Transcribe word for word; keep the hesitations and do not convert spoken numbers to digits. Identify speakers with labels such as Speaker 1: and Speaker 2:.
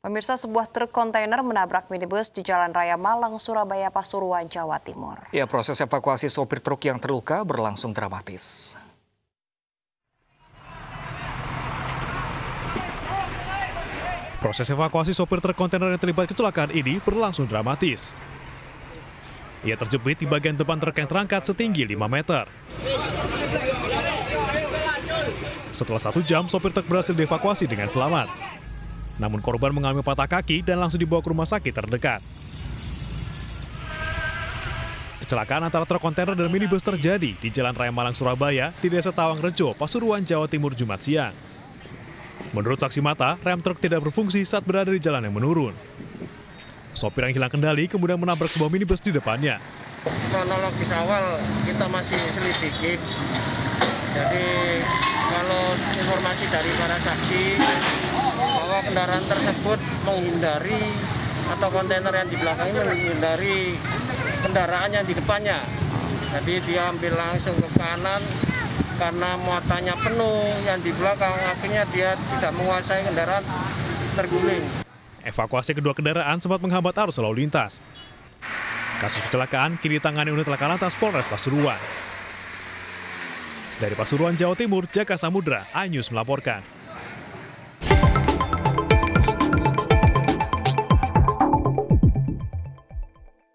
Speaker 1: Pemirsa, sebuah truk kontainer menabrak minibus di Jalan Raya Malang, Surabaya, Pasuruan, Jawa Timur.
Speaker 2: Ya, proses evakuasi sopir truk yang terluka berlangsung dramatis.
Speaker 3: Proses evakuasi sopir truk kontainer yang terlibat kecelakaan ini berlangsung dramatis. Ia terjepit di bagian depan truk yang terangkat setinggi lima meter. Setelah satu jam, sopir truk berhasil dievakuasi dengan selamat. Namun korban mengalami patah kaki dan langsung dibawa ke rumah sakit terdekat. Kecelakaan antara truk kontainer dan minibus terjadi di Jalan Raya Malang, Surabaya, di Desa Tawangrejo, Pasuruan, Jawa Timur, Jumat siang. Menurut saksi mata, rem truk tidak berfungsi saat berada di jalan yang menurun. Sopir yang hilang kendali kemudian menabrak sebuah minibus di depannya.
Speaker 4: Kronologis awal kita masih selidiki. Jadi kalau informasi dari para saksi bahwa kendaraan tersebut menghindari atau kontainer yang di belakangnya menghindari kendaraan yang di depannya. Jadi dia ambil langsung ke kanan karena muatannya penuh yang di belakang, akhirnya dia tidak menguasai kendaraan, terguling.
Speaker 3: Evakuasi kedua kendaraan sempat menghambat arus lalu lintas. Kasus kecelakaan kini ditangani unit laka lantas Polres Pasuruan. Dari Pasuruan, Jawa Timur, Jaka Samudra, iNews melaporkan.